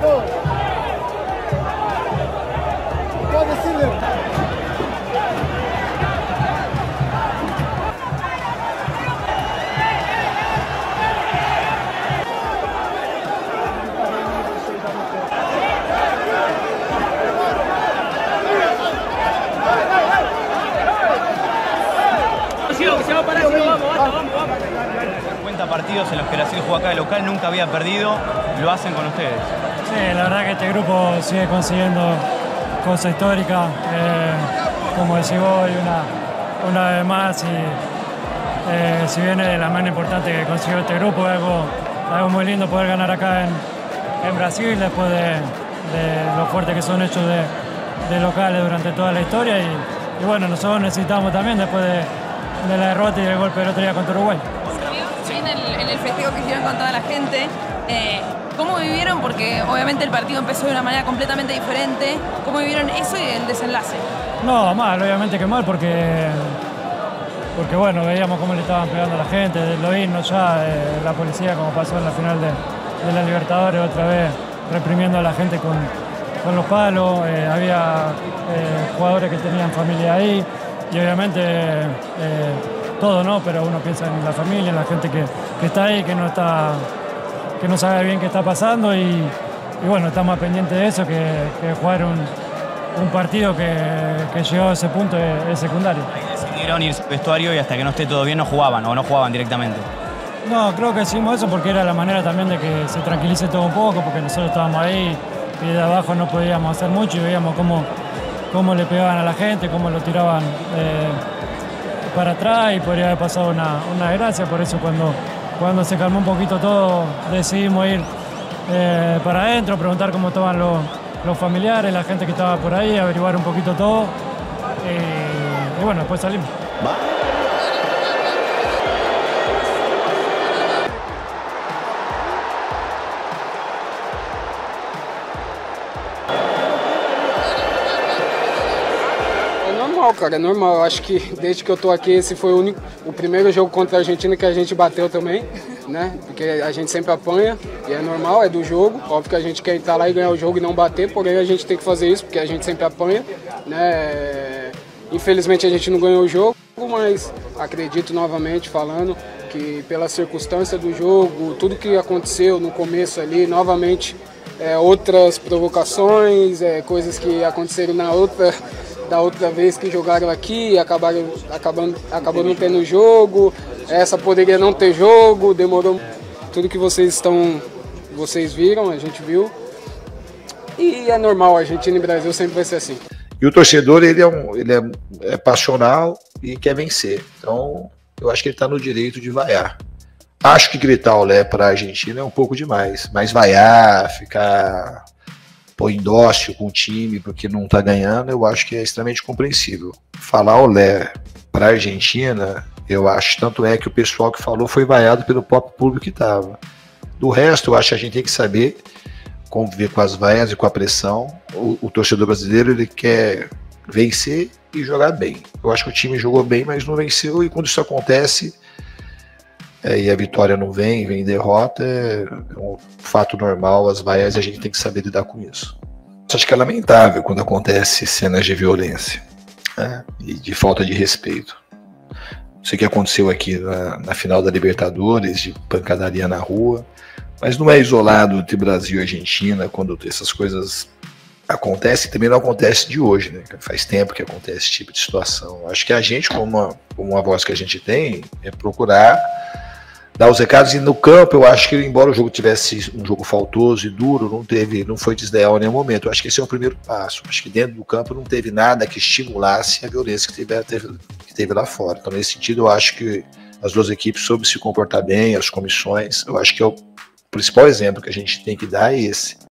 Partidos en los que Brasil juega acá de local, nunca había perdido, lo hacen con ustedes. Sí, la verdad que este grupo sigue consiguiendo cosas históricas, como decís vos, una vez más, y si bien es la más importante que consiguió este grupo, es algo muy lindo poder ganar acá en Brasil, después de lo fuerte que son hechos de locales durante toda la historia, y bueno, nosotros necesitamos también después de la derrota y del golpe del otro día contra Uruguay. En el festejo que hicieron con toda la gente, ¿cómo vivieron? Porque obviamente el partido empezó de una manera completamente diferente. ¿Cómo vivieron eso y el desenlace? No, mal, obviamente que mal, porque bueno, veíamos cómo le estaban pegando a la gente, lo himnos ya, la policía, como pasó en la final de la Libertadores, otra vez reprimiendo a la gente con los palos, había jugadores que tenían familia ahí, y obviamente todo, ¿no? Pero uno piensa en la familia, en la gente que está ahí, que no sabe bien qué está pasando, y bueno, estamos pendientes de eso, que jugar un partido que llegó a ese punto es secundario. Ahí decidieron irse al vestuario y hasta que no esté todo bien no jugaban o no jugaban directamente. No, creo que hicimos eso porque era la manera también de que se tranquilice todo un poco, porque nosotros estábamos ahí y de abajo no podíamos hacer mucho y veíamos cómo le pegaban a la gente, cómo lo tiraban para atrás, y podría haber pasado una desgracia. Por eso cuando se calmó un poquito todo, decidimos ir para adentro, preguntar cómo estaban los familiares, la gente que estaba por ahí, averiguar un poquito todo, y bueno, después salimos. Normal, cara, é normal. Eu acho que desde que eu tô aqui, esse foi o primeiro jogo contra a Argentina que a gente bateu também, né? Porque a gente sempre apanha e é normal, é do jogo. Óbvio que a gente quer entrar lá e ganhar o jogo e não bater, porém a gente tem que fazer isso porque a gente sempre apanha, né? Infelizmente a gente não ganhou o jogo, mas acredito novamente falando que pela circunstância do jogo, tudo que aconteceu no começo ali, novamente outras provocações, coisas que aconteceram da outra vez que jogaram aqui, acabou não tendo jogo, essa poderia não ter jogo, demorou. Tudo que vocês viram, a gente viu, e é normal, a Argentina e Brasil sempre vai ser assim. E o torcedor, ele é passional e quer vencer, então eu acho que ele está no direito de vaiar. Acho que gritar olé para a Argentina é um pouco demais, mas vaiar, ficar indócil com o time porque não está ganhando, eu acho que é extremamente compreensível. Falar olé para a Argentina, eu acho, tanto é que o pessoal que falou foi vaiado pelo próprio público que estava. Do resto, eu acho que a gente tem que saber conviver com as vaias e com a pressão. O torcedor brasileiro, ele quer vencer e jogar bem. Eu acho que o time jogou bem, mas não venceu, e quando isso acontece e a vitória não vem derrota, é um fato normal, as vaias, a gente tem que saber lidar com isso. Acho que é lamentável quando acontece cenas de violência, né, e de falta de respeito. Isso que aconteceu aqui na final da Libertadores, de pancadaria na rua, mas não é isolado entre Brasil e Argentina. Quando essas coisas acontecem, também não acontece de hoje, né? Faz tempo que acontece esse tipo de situação. Acho que a gente, como uma voz que a gente tem, é procurar dar os recados, e no campo eu acho que, embora o jogo tivesse um jogo faltoso e duro, não foi desleal em nenhum momento. Eu acho que esse é o primeiro passo. Acho que dentro do campo não teve nada que estimulasse a violência que teve lá fora. Então, nesse sentido, eu acho que as duas equipes soube se comportar bem, as comissões. Eu acho que o principal exemplo que a gente tem que dar é esse.